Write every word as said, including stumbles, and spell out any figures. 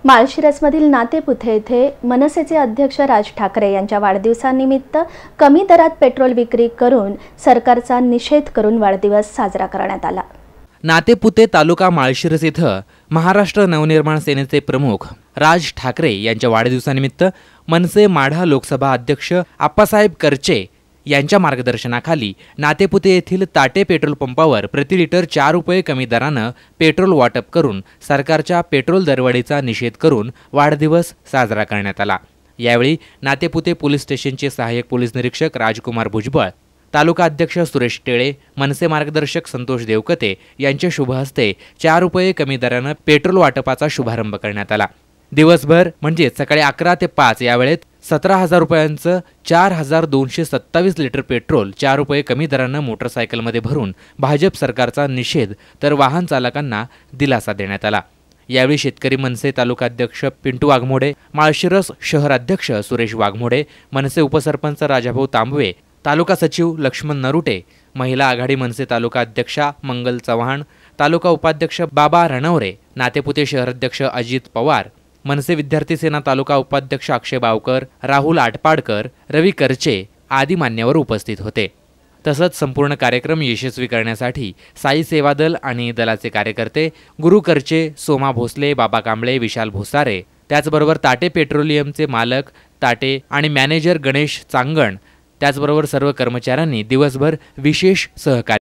माळशिरसमधील नातेपुते येथे मनसेचे अध्यक्ष राज ठाकरे यांच्या वाढदिवसानिमित्त कमी दरात पेट्रोल विक्री करून सरकारचा निषेध करून वाढदिवस साजरा करण्यात आला। नातेपुते तालुका माळशिरस येथे महाराष्ट्र नवनिर्माण सेनेचे प्रमुख राज ठाकरे यांच्या वाढदिवसानिमित्त मनसे माढा लोकसभा अध्यक्ष आप्पासाहेब करचे यांच्या मार्गदर्शनाखाली नातेपुते येथील ताटे पेट्रोल पंपावर प्रति लिटर चार रुपये कमी दराने पेट्रोल वाटप करून सरकारच्या पेट्रोल दरवाढीचा निषेध करून वाढदिवस साजरा करण्यात आला। यावेळी नातेपुते पोलीस स्टेशनचे सहाय्यक पोलीस निरीक्षक राजकुमार भुजबळ, तालुका अध्यक्ष सुरेश टेळे, मनसे मार्गदर्शक संतोष देवकते यांच्या शुभ हस्ते चार रुपये कमी दराने पेट्रोल वाटपाचा शुभारंभ करण्यात आला। दिवसभर म्हणजे सकाळी अकरा ते पाच या वेळेत सतरा हजार रुपयांचं चार हजार दोनशे सत्तावीस लिटर पेट्रोल चार रुपये कमी दराने मोटरसायकलमध्ये भरून भाजप सरकारचा निषेध तर वाहन चालकांना दिलासा देण्यात आला। यावेळी शेतकरी मनसे तालुका अध्यक्ष पिंटू वाघमोडे, माळशिरस शहर अध्यक्ष सुरेश वाघमोडे, मनसे उपसरपंच राजाभाऊ तांबवे, तालुका सचिव लक्ष्मण नरुटे, महिला आघाडी मनसे तालुका अध्यक्षा मंगल चव्हाण, तालुका उपाध्यक्ष बाबा रणवरे, नातेपुते शहर अध्यक्ष अजित पवार, मनसे विद्यार्थी सेना तालुका उपाध्यक्ष अक्षय बावकर, राहुल आटपाडकर, रवी करचे आदी मान्यवर उपस्थित होते। तसंच संपूर्ण कार्यक्रम यशस्वी करण्यासाठी साई सेवा दल आणि दलाचे कार्यकर्ते गुरु करचे, सोमा भोसले, बाबा कांबळे, विशाल भोसारे, त्याचबरोबर ताटे पेट्रोलियमचे मालक ताटे आणि मॅनेजर गणेश चांगण, त्याचबरोबर सर्व कर्मचाऱ्यांनी दिवसभर विशेष सहकार्य